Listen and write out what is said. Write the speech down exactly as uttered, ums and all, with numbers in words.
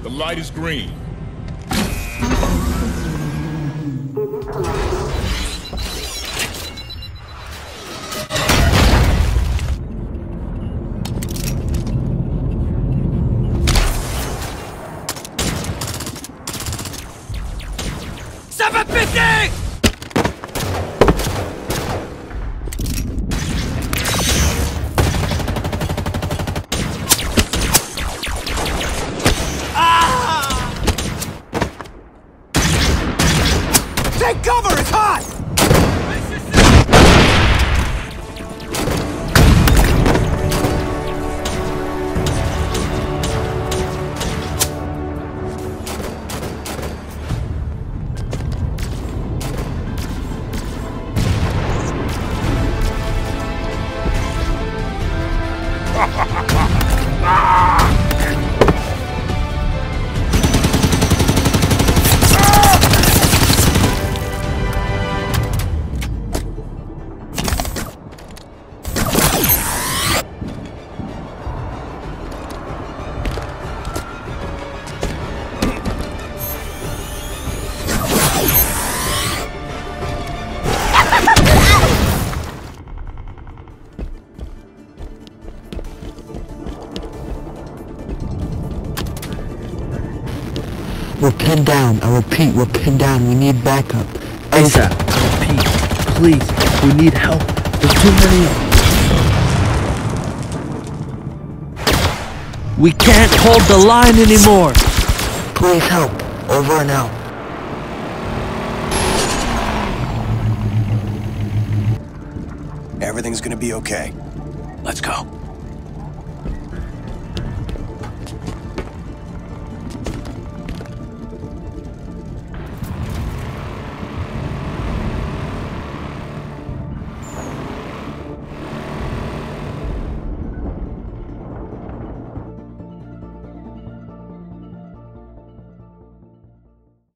The light is green. seven fifty! Take cover! It's hot! We're pinned down. I repeat, we're pinned down. We need backup. ASAP. Repeat. Please. We need help. There's too many. We can't hold the line anymore. Please help. Over and out. Everything's gonna be okay. Let's go.